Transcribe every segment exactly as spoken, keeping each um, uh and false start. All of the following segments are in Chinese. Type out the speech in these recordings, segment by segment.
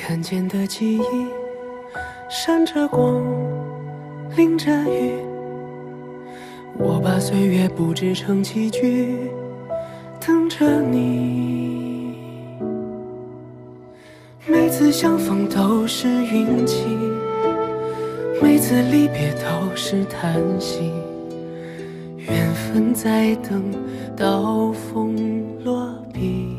看见的记忆，闪着光，淋着雨。我把岁月布置成棋局，等着你。每次相逢都是运气，每次离别都是叹息。缘分在等刀锋落笔。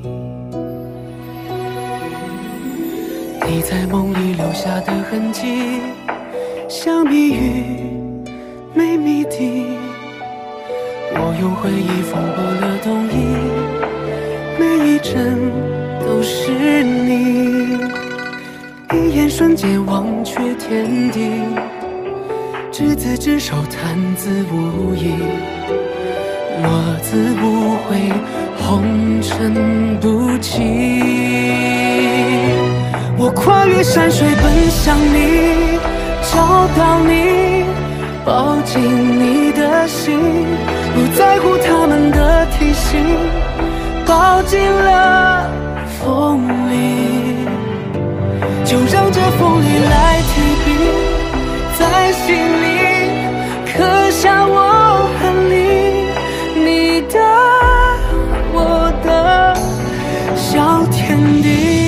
你在梦里留下的痕迹，像谜语没谜底。我用回忆缝过了冬衣，每一针都是你。一眼瞬间忘却天地，执子之手弹字无意，落字无悔，红尘不弃。我跨越山水奔向你，找到你，抱紧你的心，不在乎他们的提醒，抱进了风里，就让这风里来提笔，在心里刻下我和你，你的我的小天地。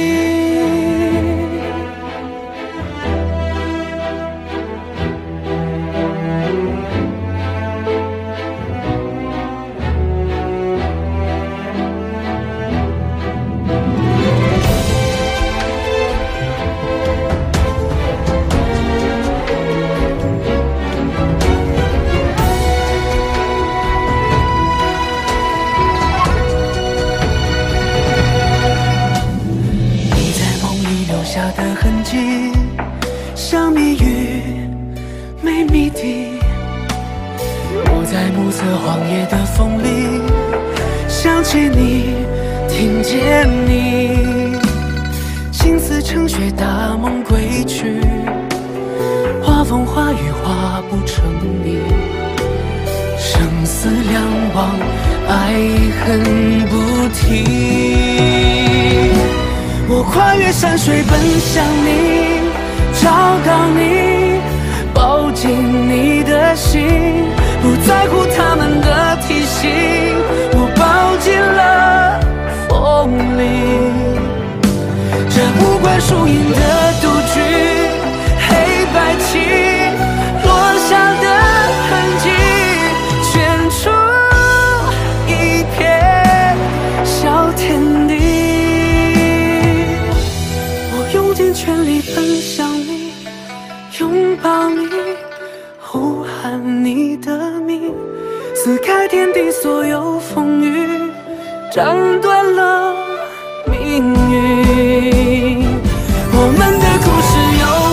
下的痕迹，像谜语没谜底。我在暮色荒野的风里，想起你，听见你，心似成雪，大梦归去，画风画雨画不成你，生死两忘，爱恨不提。我跨越山水奔向你，找到你，抱紧你的心，不在乎他们的提醒，我抱进了风里。这无关输赢的赌局，黑白棋落下的痕迹，圈出一片小天地。用尽全力奔向你，拥抱你，呼喊你的名，撕开天地所有风雨，斩断了命运。我们的故事有